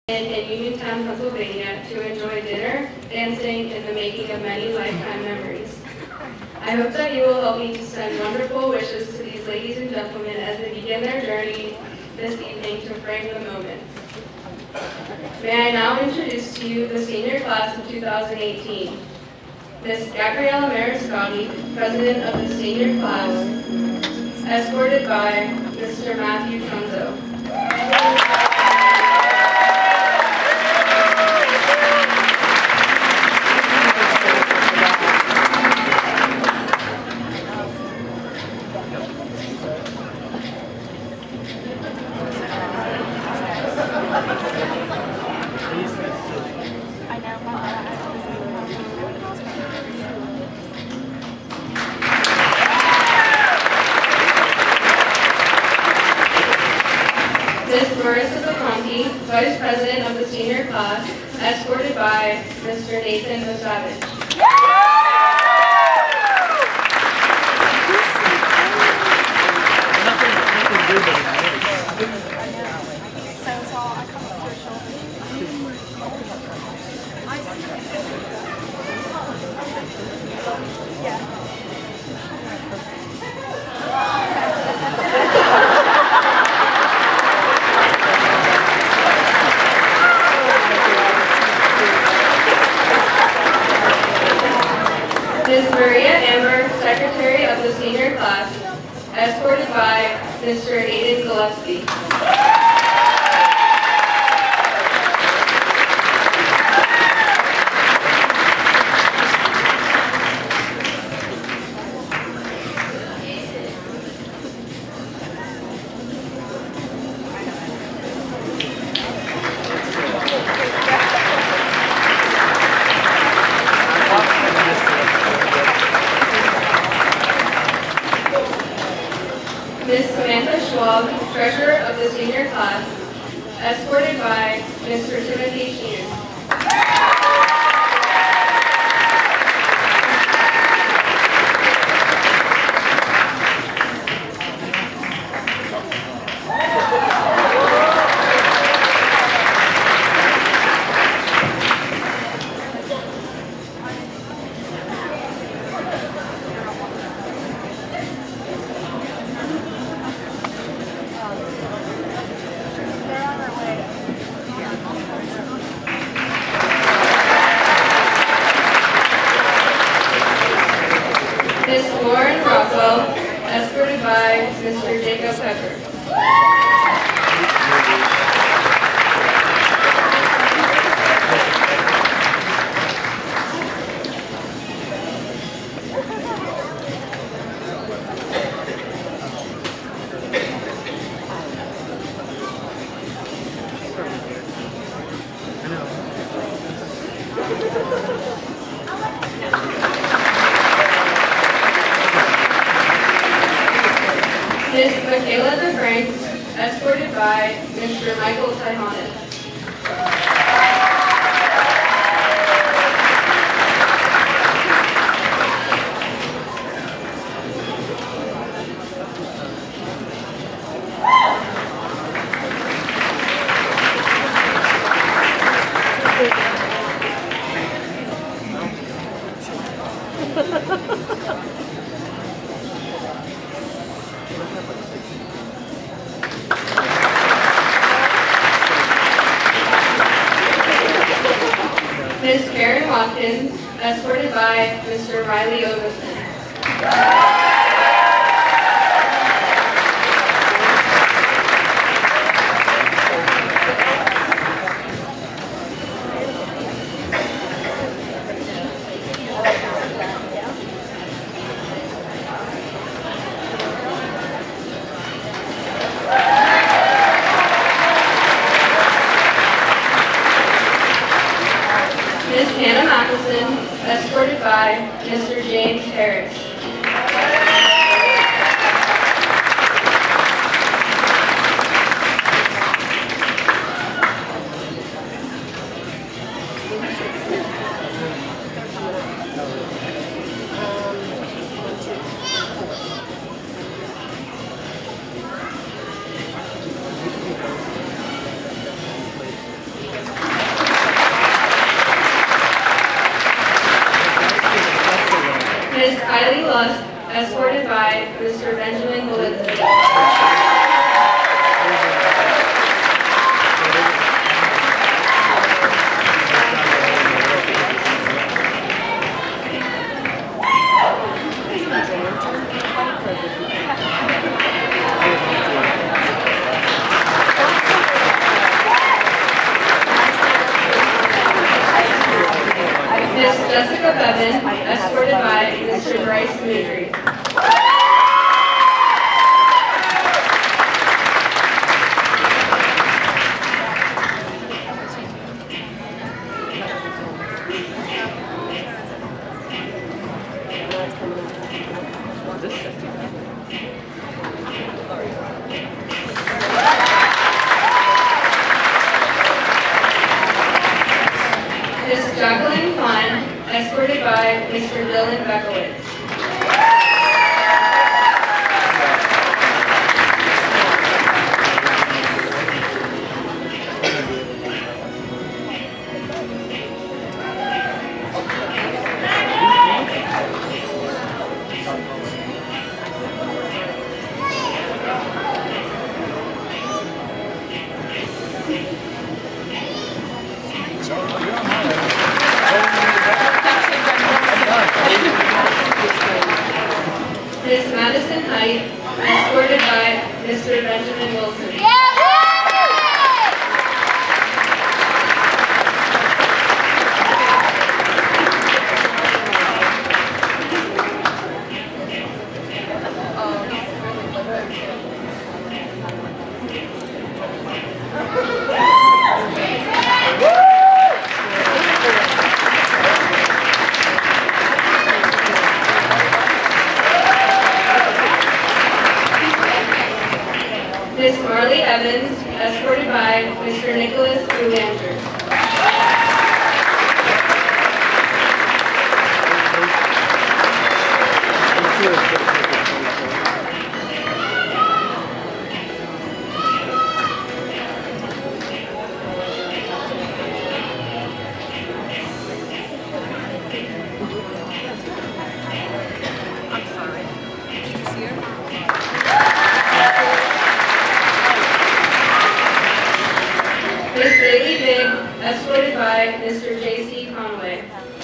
in Uniontown, Pennsylvania to enjoy dinner, dancing, and the making of many lifetime memories. I hope that you will help me to send wonderful wishes to these ladies and gentlemen as they begin their journey this evening to frame the moment. May I now introduce to you the senior class of 2018. Miss Gabriella Mariscotti, president of the senior class, escorted by Mr. Matthew Tronzo. Vice President of the senior class, escorted by Mr. Nathan Osavage. Secretary of the senior class, escorted by Mr. Aiden Gillespie. Treasurer of the senior class, escorted by Mr. Timothy Sheen. Escorted by Mr. Jacob Pepper. Miss Michaela DeFrank, escorted by Mr. Michael Tyhonen. Miss Karen Watkins, escorted by Mr. Riley Overton. Miss Hannah Matheson, escorted by Mr. James Harris. bus escorted by Mr. Benjamin Golitsky. Miss Jessica Bevan, escorted by Mr. Bryce Moodry. Miss Jacqueline Klein, escorted by Mr. Dylan Bekowitz. Miss Madison Height, escorted by Mr. Benjamin Wilson. Miss Marley Evans, escorted by Mr. Nicholas Boulanger. Miss Bailey Big, escorted by Mr. J.C. Conway.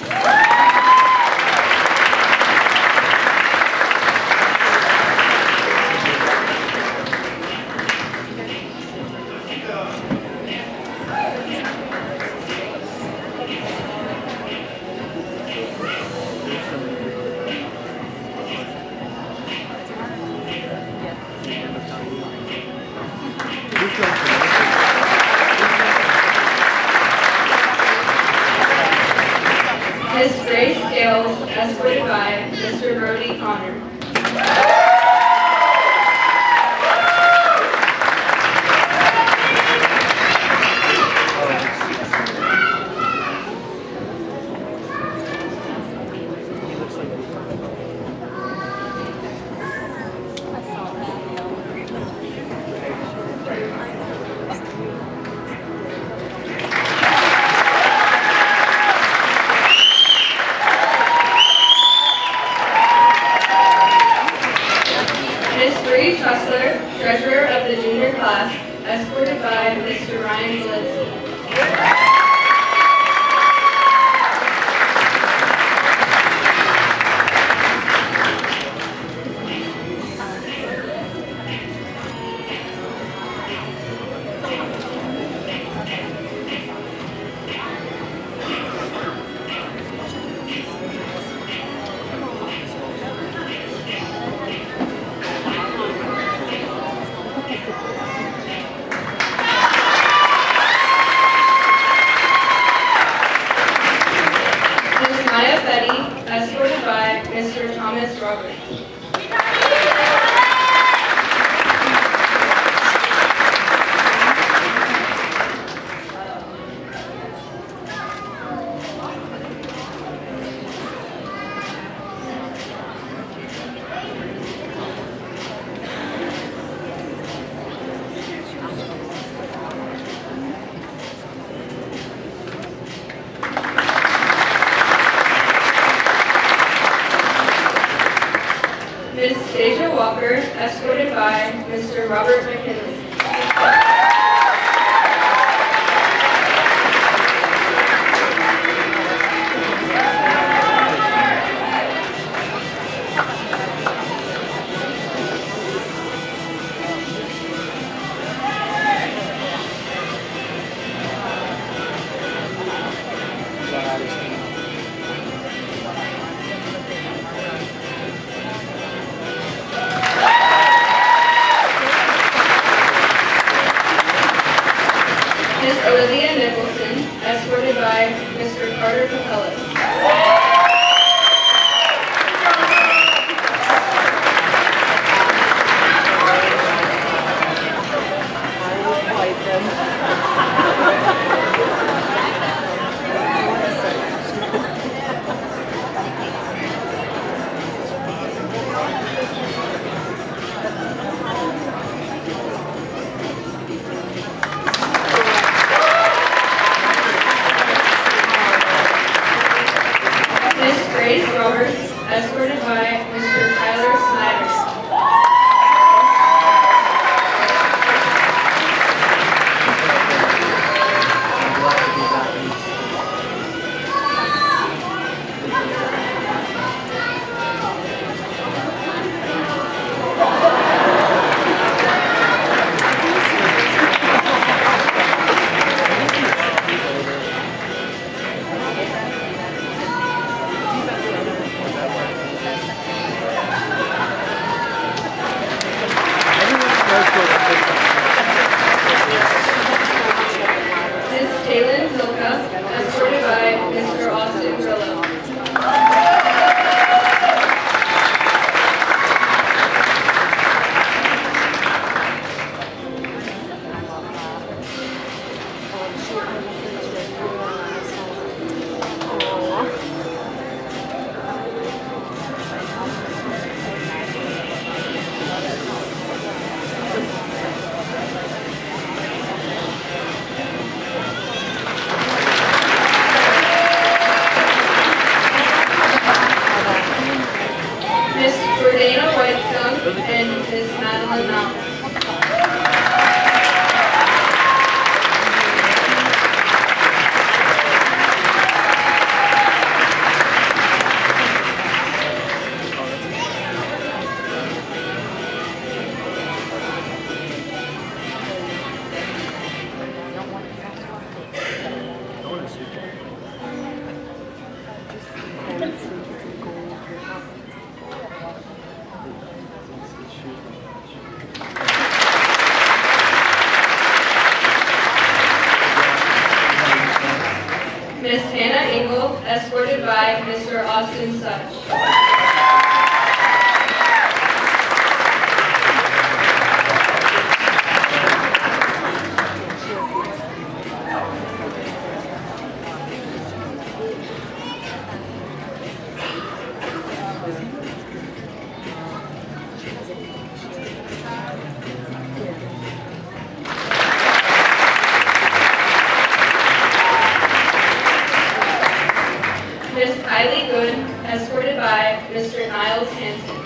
Miss Grace Scales, escorted by Mr. Brody Connor. Miss Bree Trussler, treasurer of the junior class, escorted by Mr. Ryan Gillespie. Miss Deja Walker, escorted by Mr. Robert McKinley. Olivia Nicholson, escorted by Mr. Carter Capellas. Grace Roberts, escorted by Mr. Tyler Snyder. Ms. Taylin Zilka, escorted by Mr. Austin Grillo. Dana Whitestone and Ms. Madeline Mountain. Miss Hannah Engel, escorted by Mr. Austin Such. Miss Kylie Good, escorted by Mr. Niles Hanson.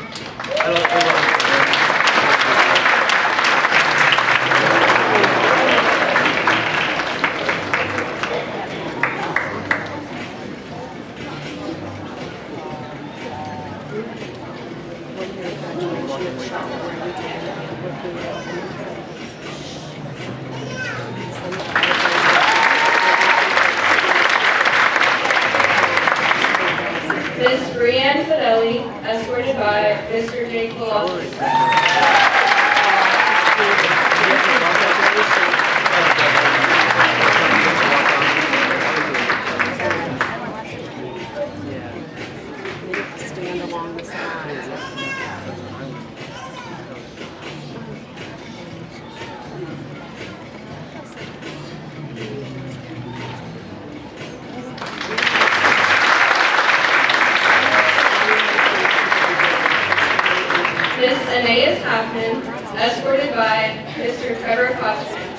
Miss Brianne Fidelli, escorted by Mr. Jake Velocity. Stand along the sides. Miss Anais Hoffman, escorted by Mr. Trevor Kochman.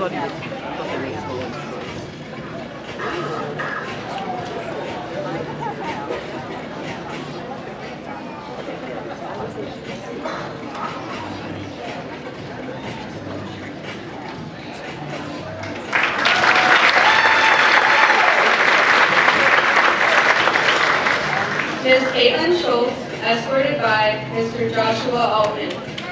Ms. Caitlin Schultz, escorted by Mr. Joshua Altman.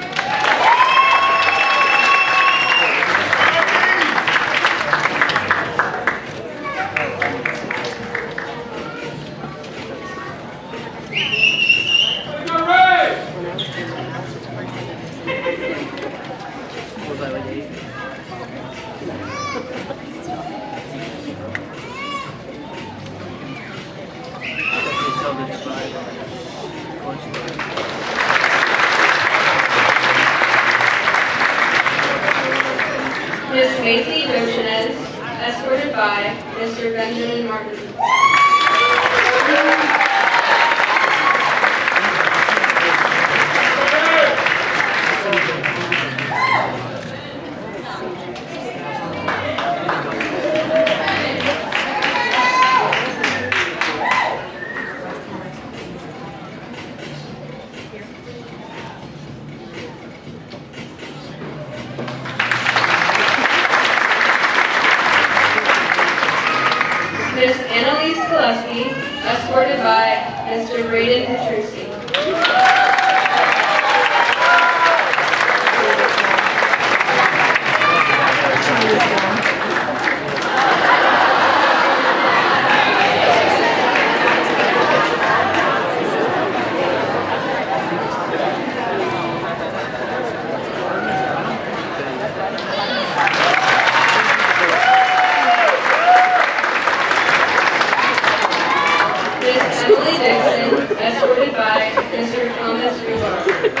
Ms. Macy Dochinez, escorted by Mr. Benjamin Martin. Ms. Annalise Gillespie, escorted by Mr. Braden Petrucci. Emily Dixon, escorted by Mr. Thomas Rubar.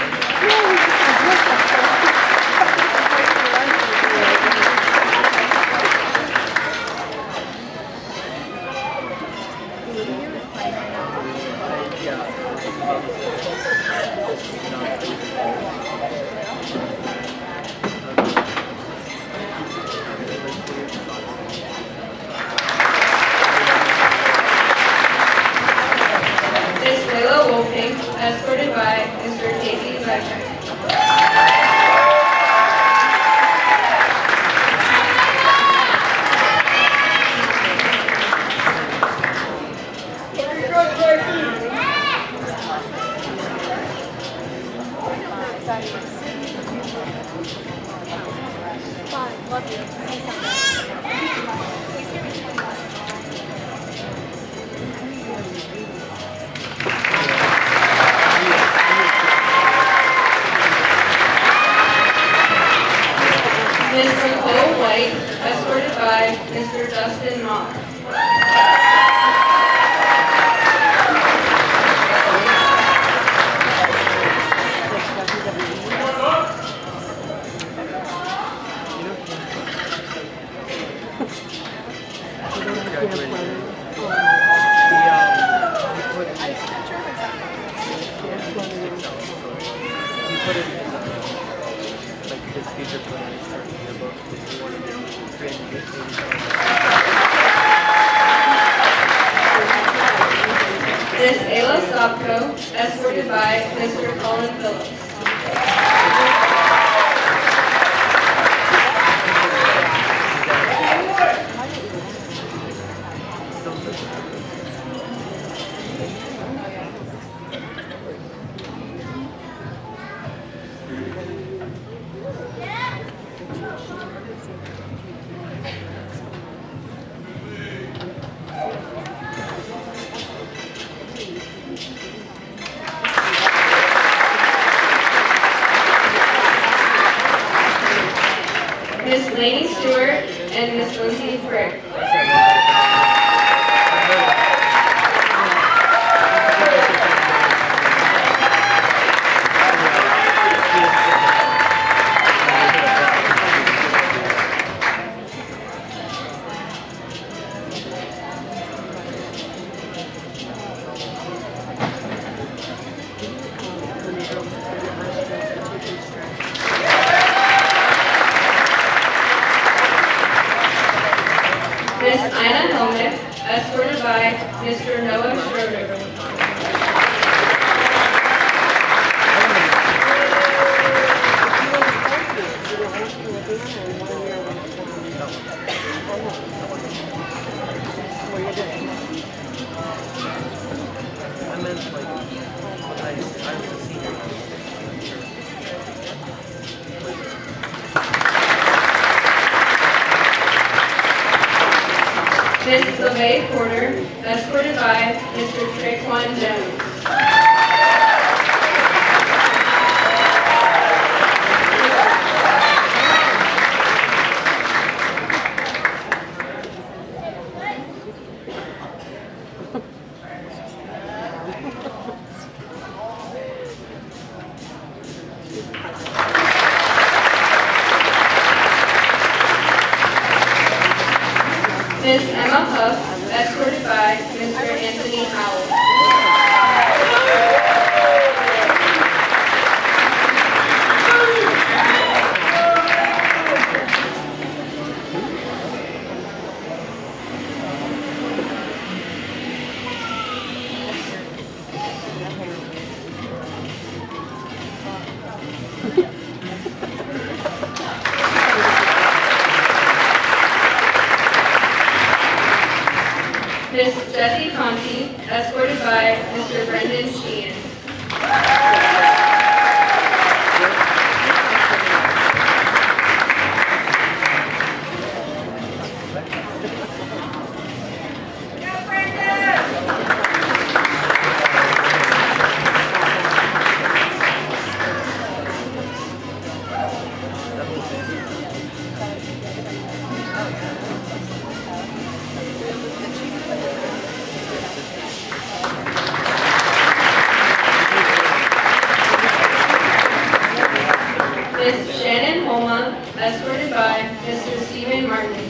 Escorted by Mr. Casey Zajcek. Love you. Say something. Ms. Nicole White, escorted by Mr. Justin Mock. Ms. Ayla Stopko, escorted by Mr. Colin Phillips. Miss Lainey Stewart and Miss Lindsay Frick. Skolnick, escorted by Mr. Noah Schroeder. Ms. LeVay Porter, escorted by Mr. Traquan Jones. Ms. Emma Huff, escorted by Mr. Anthony Howell. Ms. Jessie Conti, escorted by Mr. Brendan Sheehan. Ms. Shannon Holma, escorted by Mr. Stephen Martin.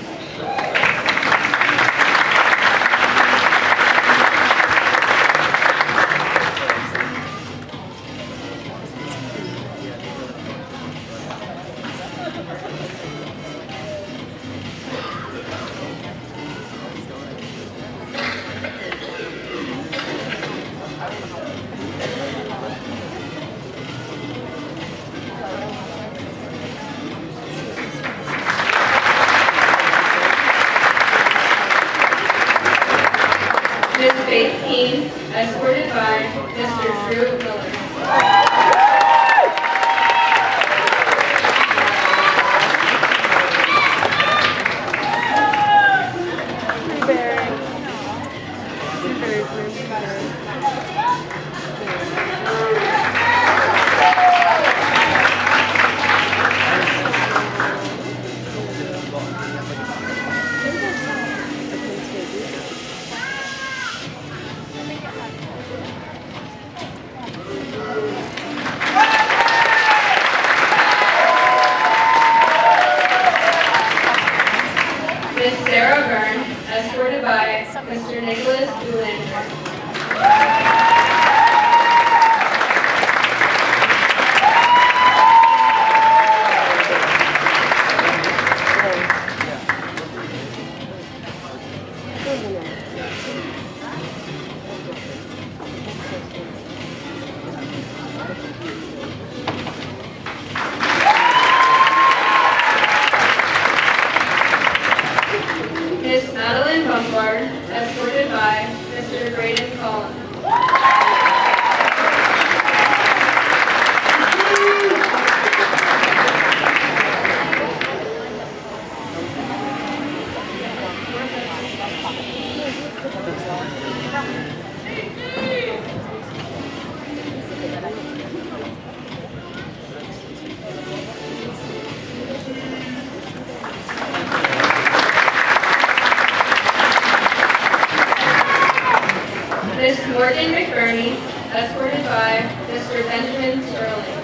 Ms. Faith Keene, escorted by Mr. Drew Miller. Ms. Sarah Byrne, escorted by Mr. Nicholas Boulanger. Miss Madeline Bumpard, escorted by Mr. Braden Collins. Miss Morgan McBurney, escorted by Mr. Benjamin Sterling.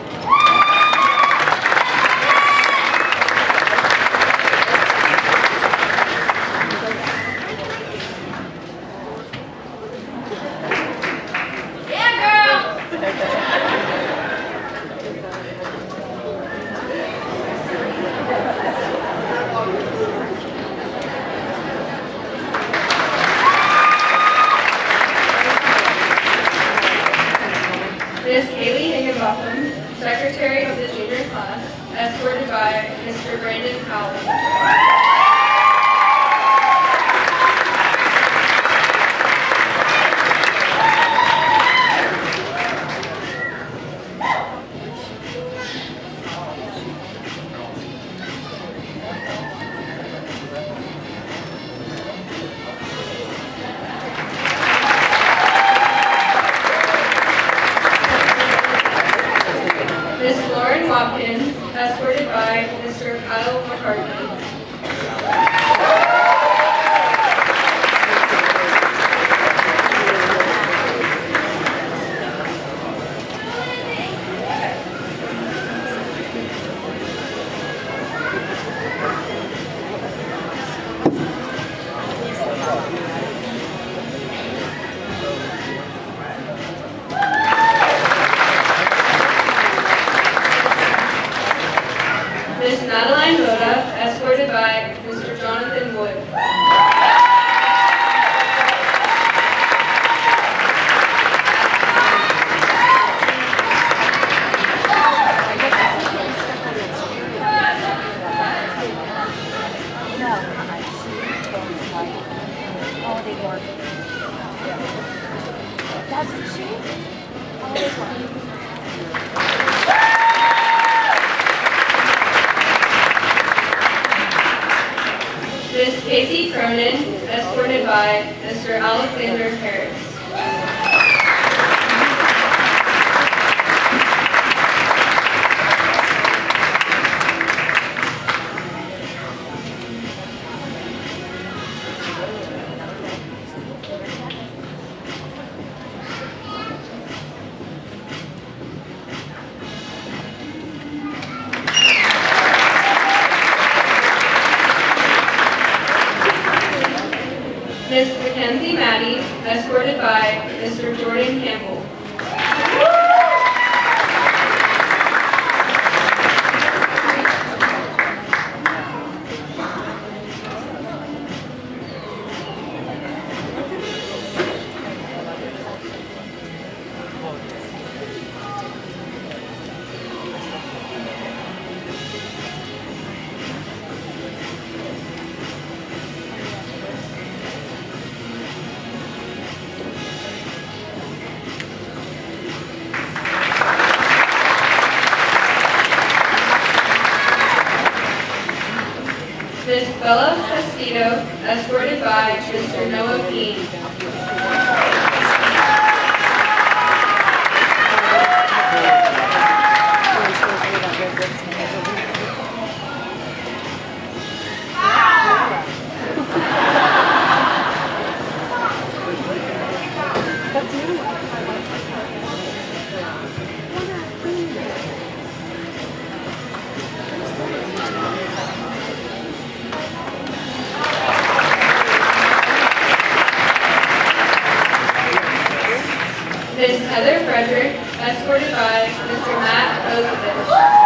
Miss Casey Cronin, escorted by Mr. Alexander Harris. Miss Mackenzie Maddie, escorted by Mr. Jordan Campbell. Miss Bella Castillo, escorted by Mr. Noah Keene. Miss Heather Frederick, escorted by Mr. Matt Ozovich.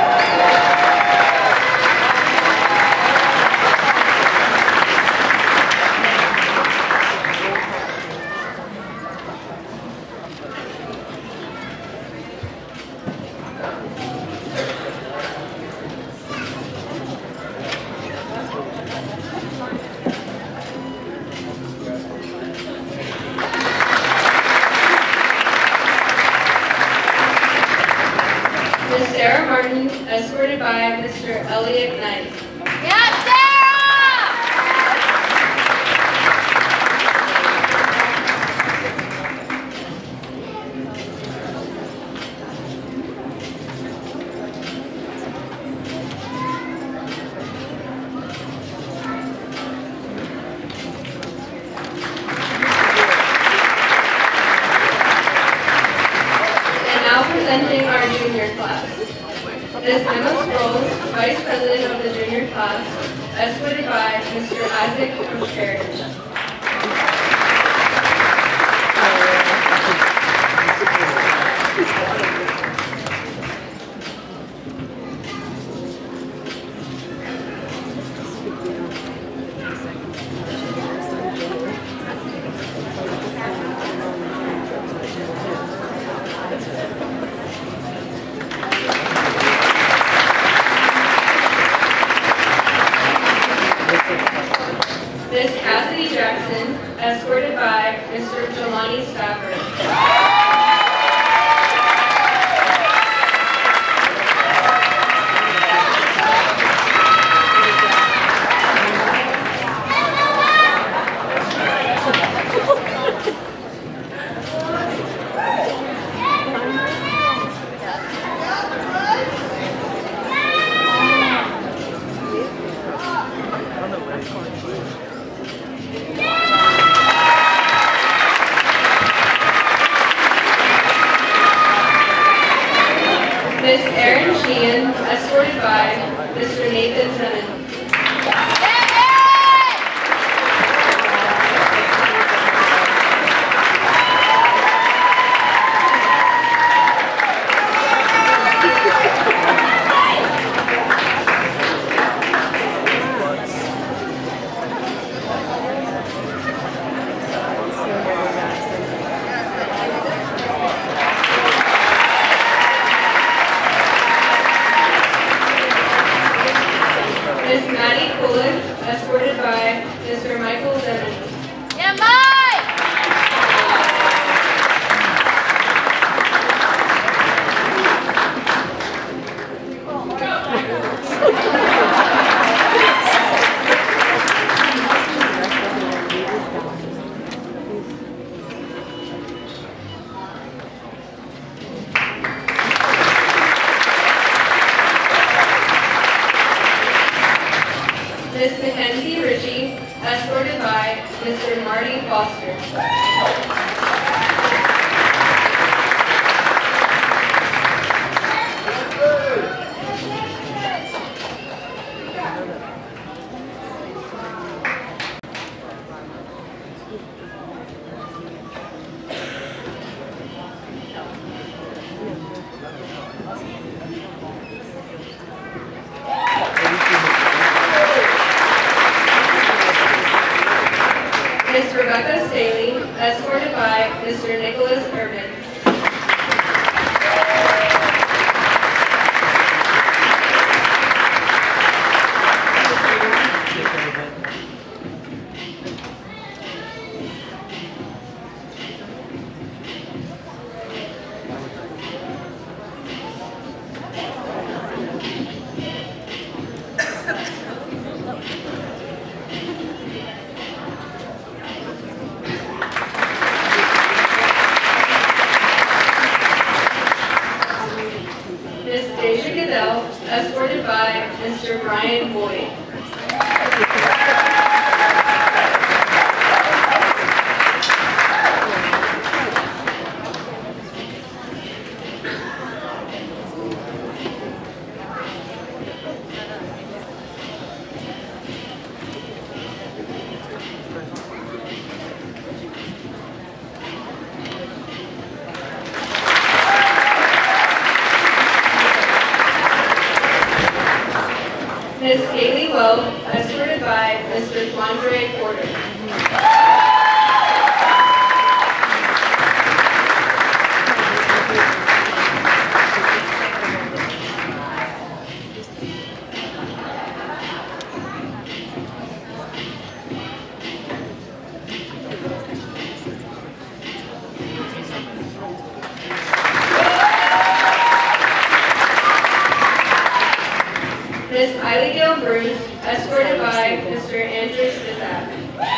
Miss Sarah Martin, escorted by Mr. Elliot Knight. Yes, Sarah! And now presenting our junior class. Ms. Emma Sproles, Vice President of the junior class, escorted by Mr. Isaac Contreras. Miss Cassidy Jackson, escorted by Mr. Jelani Stafford. Miss Erin Sheehan, escorted by Mr. Nathan Tennant. Miss Maddie Coolidge, escorted by Mr. Michael Zemmons. Yeah, Mike! Miss Mackenzie Ritchie, escorted by Mr. Marty Foster. Miss Rebecca Staley, escorted by Mr. Nicholas Urban. Miss Deja Goodell, escorted by Mr. Brian Boyd. Miss Kaylee Lowe, escorted by Mr. Quandre Porter. Miss Abigail Bruce, escorted by Mr. Andrew Spizak.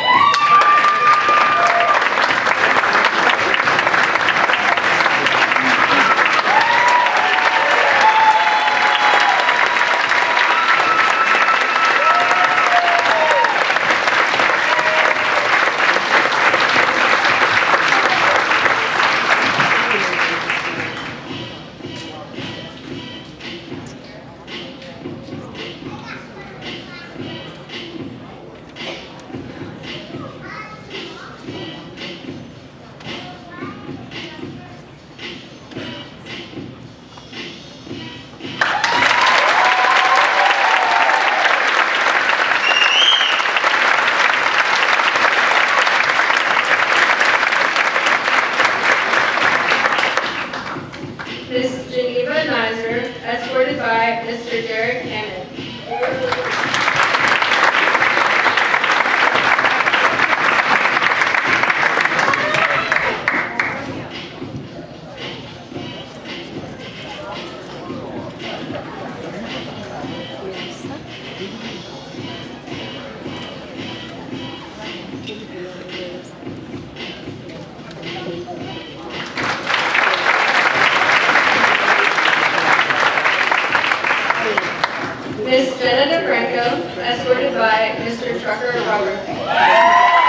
Miss Geneva Nizer, escorted by Mr. Derek Hammond. Miss Jenna DeFranco, escorted by Mr. Trucker Robert.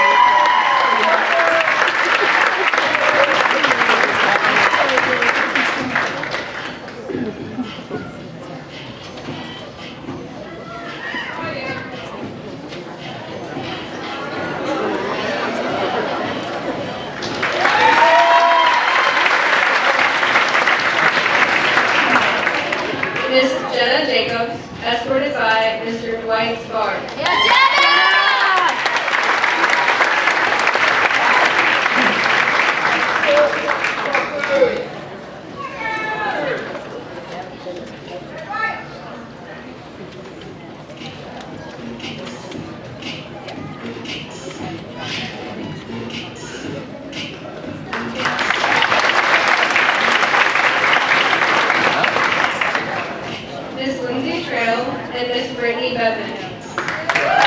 Miss Jenna Jacobs, escorted by Mr. Dwight Spar. Yeah, Jenna! Miss Lindsay Trail and Miss Brittany Bevan.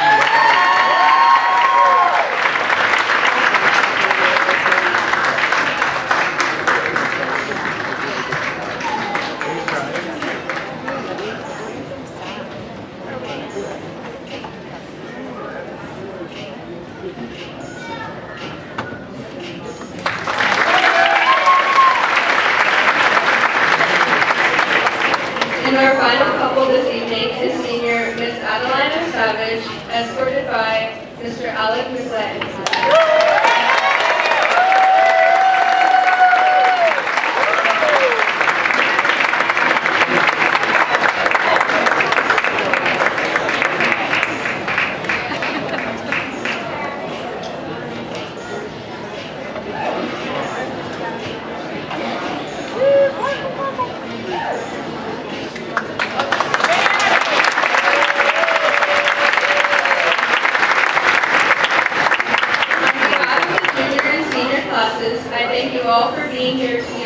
College, escorted by Mr. Alec McLeod. I thank you all for being here